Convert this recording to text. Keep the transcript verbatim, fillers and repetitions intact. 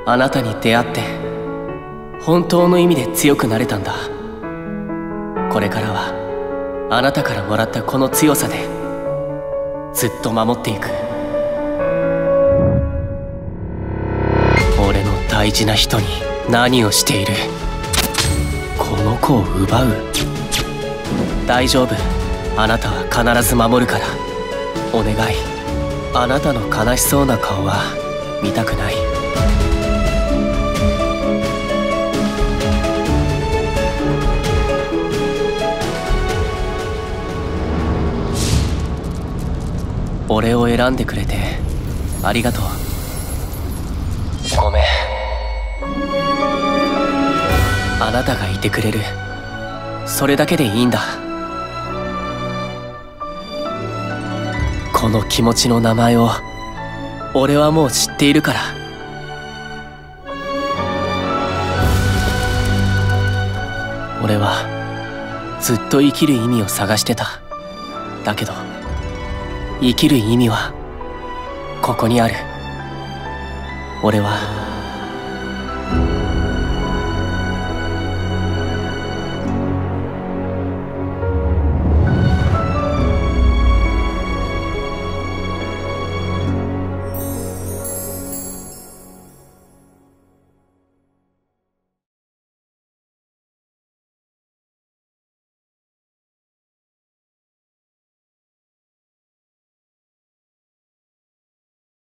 あなたに出会って本当の意味で強くなれたんだ。これからはあなたからもらったこの強さでずっと守っていく。俺の大事な人に何をしている。この子を奪う。大丈夫、あなたは必ず守るから。お願い、あなたの悲しそうな顔は見たくない。俺を選んでくれてありがとう。ごめん。あなたがいてくれる、それだけでいいんだ。この気持ちの名前を俺はもう知っているから。俺はずっと生きる意味を探してた。だけど生きる意味はここにある。俺は